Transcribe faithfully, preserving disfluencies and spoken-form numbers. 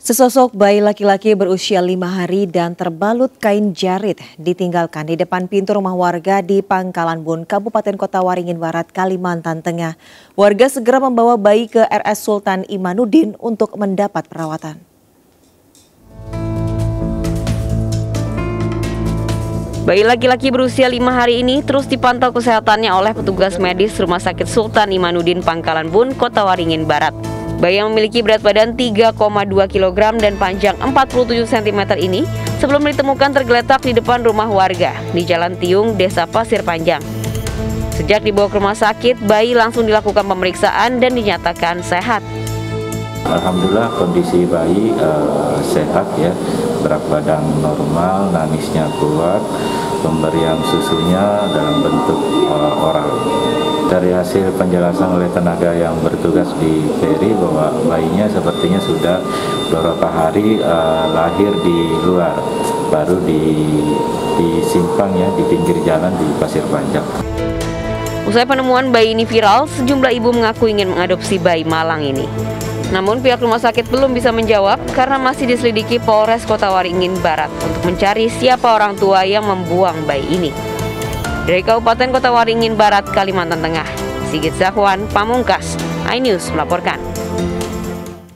Sesosok bayi laki-laki berusia lima hari dan terbalut kain jarit ditinggalkan di depan pintu rumah warga di Pangkalan Bun, Kabupaten Kota Waringin Barat, Kalimantan Tengah. Warga segera membawa bayi ke R S Sultan Imanuddin untuk mendapat perawatan. Bayi laki-laki berusia lima hari ini terus dipantau kesehatannya oleh petugas medis Rumah Sakit Sultan Imanuddin Pangkalan Bun, Kota Waringin Barat. Bayi yang memiliki berat badan tiga koma dua kilogram dan panjang empat puluh tujuh sentimeter ini sebelum ditemukan tergeletak di depan rumah warga di Jalan Tiung, Desa Pasir Panjang. Sejak dibawa ke rumah sakit, bayi langsung dilakukan pemeriksaan dan dinyatakan sehat. Alhamdulillah kondisi bayi uh, sehat ya, berat badan normal, nangisnya kuat, pemberian susunya dalam bentuk uh, oral. Dari hasil penjelasan oleh tenaga yang bertugas di Peri bahwa bayinya sepertinya sudah beberapa hari uh, lahir di luar, baru di disimpang ya di pinggir jalan di Pasir Panjang. Usai penemuan bayi ini viral, sejumlah ibu mengaku ingin mengadopsi bayi malang ini. Namun pihak rumah sakit belum bisa menjawab karena masih diselidiki Polres Kota Waringin Barat untuk mencari siapa orang tua yang membuang bayi ini. Dari Kabupaten Kota Waringin Barat, Kalimantan Tengah, Sigit Zahwan Pamungkas, iNews melaporkan.